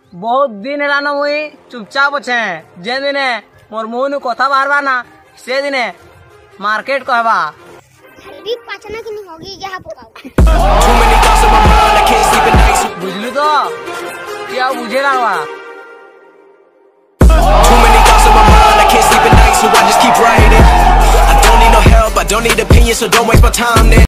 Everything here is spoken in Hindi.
बहुत दिन है ना मुई चुपचाप अच्छे जे दिने मोर मुँह कथा बाहरबा ना से दिने मार्केट कहबा हल्दी पाचना की नहीं होगी क्या पकाओ बुझलू तो क्या बुझे लगवा I don't need no help, I don't need opinions, so don't waste my time then.